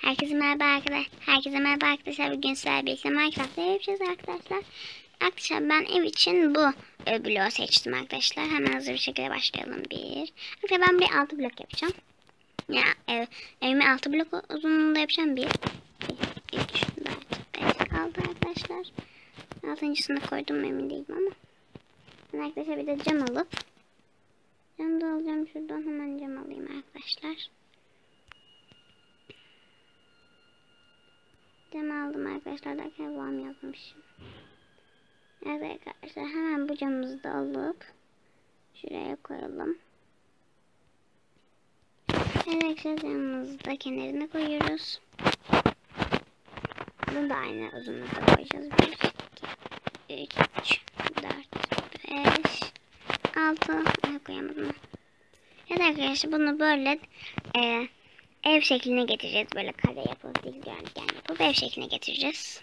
Herkese merhaba arkadaşlar. Bugün sizlerle birlikte Minecraft'ta yapacağız arkadaşlar. Arkadaşlar ben ev için bu bloğu seçtim arkadaşlar. Hemen hızlı bir şekilde başlayalım. Arkadaşlar ben bir 6 blok yapacağım. Ya evimi 6 blok uzunluğunda yapacağım. 1, 2, 3, 4, 5 kaldı arkadaşlar. 6.'sını koydum emin değilim ama. Ben arkadaşlar bir de cam alıp cam da alacağım. Şuradan hemen cam alayım arkadaşlar. Cam aldım arkadaşlar derken vam yazmışım. Evet arkadaşlar hemen bu camımızı da alıp şuraya koyalım. Evet arkadaşlar camımızı da kenarına koyuyoruz. Bunu da aynı uzunlukta koyacağız. 1, 2, 3, 4, 5, 6 koyamadım. Evet arkadaşlar bunu böyle ev şekline getireceğiz. Böyle kare yapıp dikdörtgen yapıp ev şekline getireceğiz.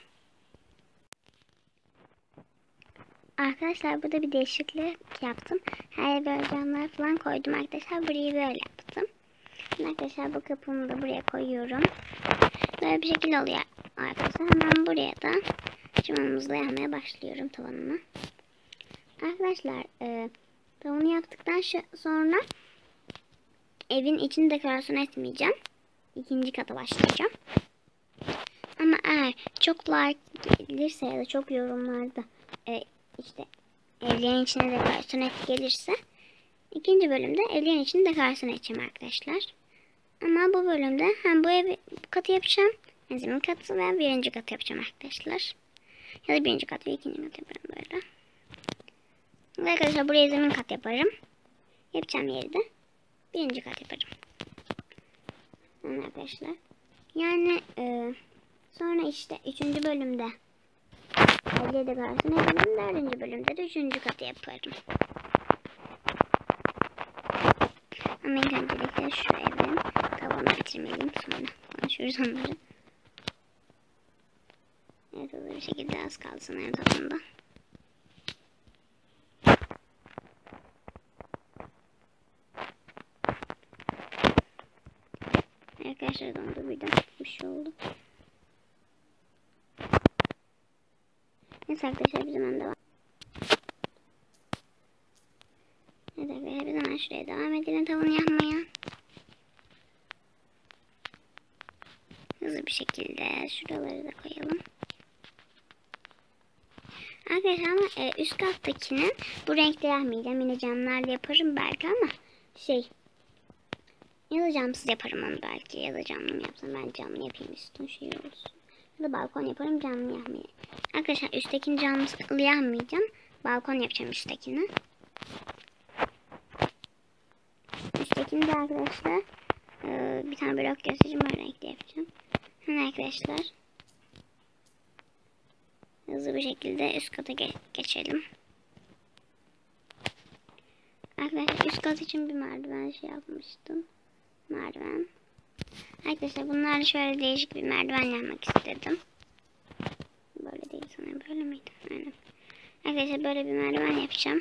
Arkadaşlar burada bir değişiklik yaptım. Her yere böyle camlar falan koydum arkadaşlar. Burayı böyle yaptım. Şimdi arkadaşlar bu kapımı da buraya koyuyorum. Böyle bir şekilde oluyor arkadaşlar. Hemen buraya da camımızla yapmaya başlıyorum tavanını. Arkadaşlar tavanı yaptıktan sonra evin içini dekorasyon etmeyeceğim. İkinci kata başlayacağım. Ama eğer çok like gelirse ya da çok yorumlarda işte evlerin içine dekorasyon et gelirse ikinci bölümde evlerin içine dekorasyon edeceğim arkadaşlar. Ama bu bölümde hem bu ev katı yapacağım, hem zemin katı ve birinci katı yapacağım arkadaşlar. Ya da birinci kat ve ikinci kat yaparım böyle. Ve arkadaşlar buraya zemin kat yaparım. Yapacağım yeri de birinci kat yaparım. Yani arkadaşlar. Yani sonra işte 3. bölümde evliye dekorasyon ederim. 4. bölümde de 3. katı yaparım. Ama ilk öncelikle şu evin tavanı bitirmeliyim. Sonra konuşuruz onları. Evet hızlı bir şekilde az kaldı sanırım tavanda. Arkadaşlar dondu birden bir şey oldu. Neyse arkadaşlar biz hemen devam. Evet arkadaşlar biz hemen şuraya devam edelim tavanı yapmaya. Hızlı bir şekilde şuraları da koyalım. Arkadaşlar ama üst kattakinin bu renkte yapmayacağım. Yine camlarla yaparım belki ama ya da camsız yaparım onu belki. Ya da camlı mı yapsam, ben camlı yapayım üstün şey olsun. Ya da balkon yaparım, camlı yapmayayım. Arkadaşlar üsttekini camlı yapmayacağım. Balkon yapacağım üsttekini. Üsttekini de arkadaşlar bir tane blok göstereceğim. Böyle renkli yapacağım. Hemen arkadaşlar hızlı bir şekilde üst kata geçelim. Arkadaşlar üst kat için bir merdiven yapmıştım. Merdiven. Arkadaşlar bunlarla şöyle değişik bir merdiven yapmak istedim. Böyle değil sanırım, böyle miydi? Aynen. Arkadaşlar böyle bir merdiven yapacağım.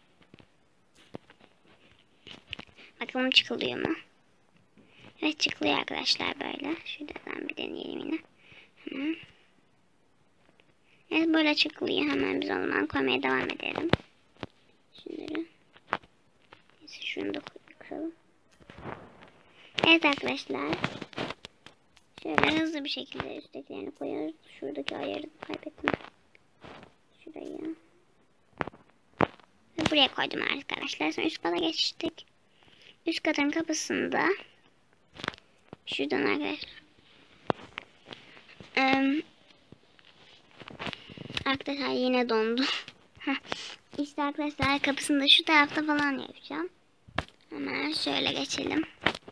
Bakalım çıkılıyor mu? Evet çıkılıyor arkadaşlar böyle. Şuradan bir deneyelim yine. Hemen. Evet böyle çıkılıyor. Hemen biz o zaman koymaya devam edelim. Şunları. Neyse şunu da koyalım. Evet arkadaşlar. Şöyle hızlı bir şekilde üsttekilerini koyuyoruz. Şuradaki ayarı kaybettim. Şurayı. Ve buraya koydum arkadaşlar. Sonra üst kata geçtik. Üst katın kapısında şuradan arkadaşlar. Arkadaşlar yine dondu. İşte arkadaşlar kapısında şu tarafta falan yapacağım. Hemen şöyle geçelim.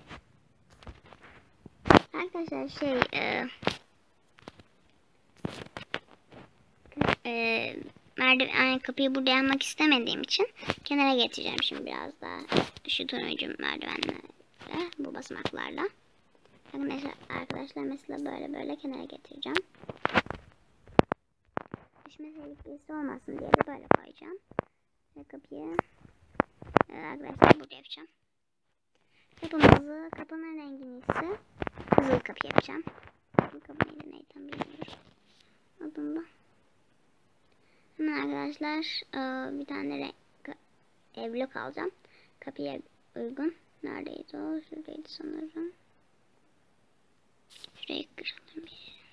Arkadaşlar merdiven kapıyı burada yapmak istemediğim için kenara getireceğim şimdi biraz daha şu turuncu merdivenlerle, bu basamaklarla. Arkadaşlar mesela böyle kenara getireceğim. Düşme tehlikesi olmasın diye de böyle koyacağım. Ve kapıyı arkadaşlar burada yapacağım. Kapının rengini ise kızıl kapı yapacağım. Kabı neydi bilmiyorum. Adında. Hemen arkadaşlar bir tane blok alacağım. Kapıya uygun. Neredeydi o? Şuradaydı sanırım. Şuraya kıralım.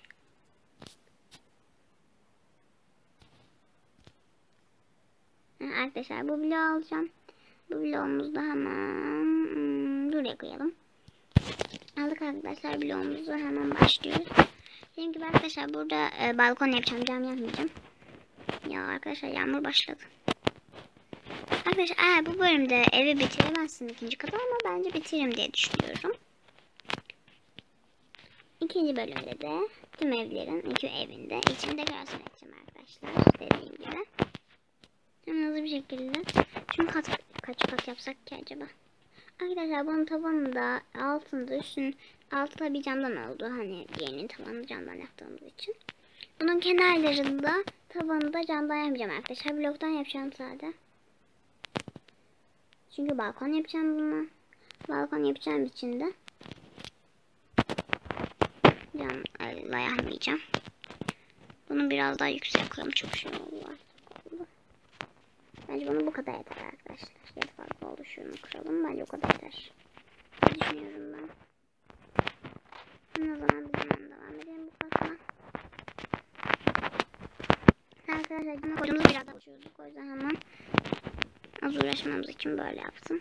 Arkadaşlar bu bloğu alacağım. Bu bloğumuzu da hemen buraya koyalım. Aldık arkadaşlar bloğumuzu, hemen başlıyoruz. Dediğim gibi arkadaşlar burada balkon yapacağım, cam yapmayacağım. Ya arkadaşlar yağmur başladı. Arkadaşlar eğer bu bölümde evi bitiremezsin ikinci katı, ama bence bitiririm diye düşünüyorum. İkinci bölümde de tüm evlerin, iki evinde içinde dekorasyon edeceğim arkadaşlar. Dediğim gibi. Hem hızlı bir şekilde. Çünkü kaç kat yapsak ki acaba? Arkadaşlar bunun tavanı da altında, üstün altı da bir camdan oldu. Hani diğerinin tavanı camdan yaptığımız için. Bunun kenarlarında tavanı da camdan yapacağım arkadaşlar. Bloktan yapacağım sadece. Çünkü balkon yapacağım bunu. Balkon yapacağım için de camla yapmayacağım. Bunu biraz daha yüksek koyalım. Çok şey oldu. Bence bunu bu kadar yeter arkadaşlar. Ya da fazla oldu. Şunu kıralım. Bence o kadar yeter. Ne düşünüyorum ben? O zaman biz hemen devam edelim bu katla. Arkadaşlar bunu koyduğumuzda biraz daha uçuyorduk. O yüzden hemen az uğraşmamız için böyle yaptım.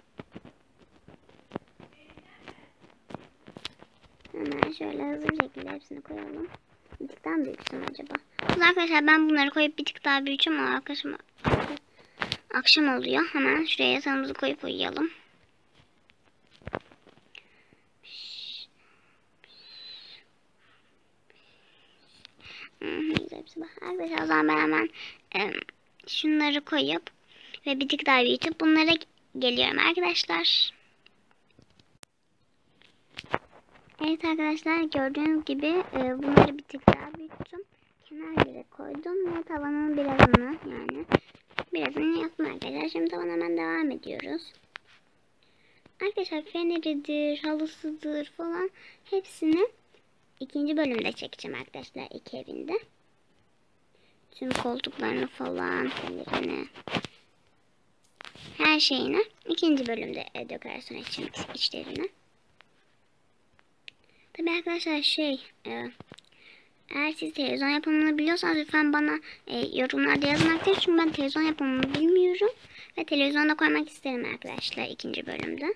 Hemen şöyle hızlı bir şekilde hepsini koyalım. Bir tık daha büyüksün acaba? Arkadaşlar ben bunları koyup bir tık daha büyüteceğim ama akşam oluyor. Hemen şuraya yatağımızı koyup uyuyalım. Arkadaşlar o zaman ben hemen şunları koyup ve bir tık daha büyütüp bunlara geliyorum arkadaşlar. Evet arkadaşlar, gördüğünüz gibi bunları bir tık daha büyüttüm. Kenarlara koydum ve tavanın birazını yaptım arkadaşlar. Şimdi tavana hemen devam ediyoruz. Arkadaşlar feneridir, halısıdır falan hepsini ikinci bölümde çekeceğim arkadaşlar, iki evinde. Tüm koltuklarını falan, fenerini, her şeyini ikinci bölümde dekorasyon edeceğim içlerini. Tabi arkadaşlar eğer siz televizyon yapımını biliyorsanız lütfen bana yorumlarda yazın arkadaşlar. Çünkü ben televizyon yapımını bilmiyorum. Ve televizyonda koymak isterim arkadaşlar ikinci bölümde.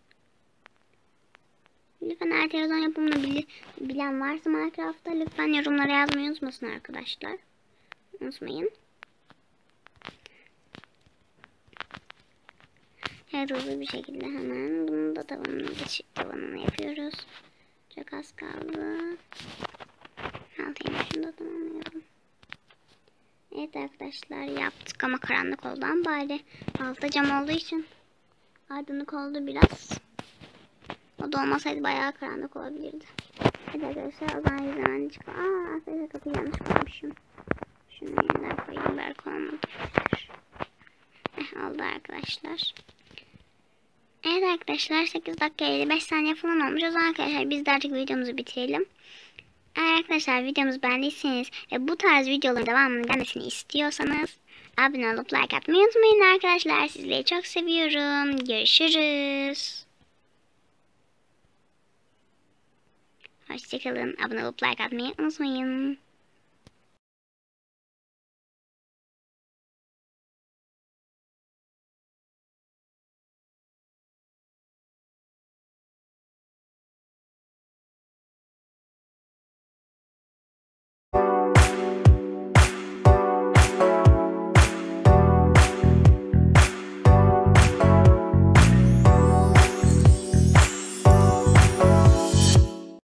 Lütfen eğer televizyon yapımını bilen varsa Minecraft'ta lütfen yorumlara yazmayı unutmasın arkadaşlar. Unutmayın. Evet, hızlı bir şekilde hemen bunu da tavanını yapıyoruz. Çok az kaldı. Altayım, şunu da tamamlayalım. Evet arkadaşlar, yaptık ama karanlık oldu, ama bari altta cam olduğu için aydınlık oldu biraz. O da olmasaydı bayağı karanlık olabilirdi. Evet arkadaşlar, o zaman hemen çıkalım. Arkadaşlar kapıyı yanlış koymuşum. Şunu yeniden koyayım, belki olmadı. Oldu arkadaşlar. Evet arkadaşlar, 8 dakika 55 saniye falan olmuş. O zaman arkadaşlar biz de artık videomuzu bitirelim. Eğer arkadaşlar videomuzu beğendiyseniz ve bu tarz videoların devamının gelmesini istiyorsanız abone olup like atmayı unutmayın arkadaşlar. Sizleri çok seviyorum. Görüşürüz. Hoşçakalın. Abone olup like atmayı unutmayın.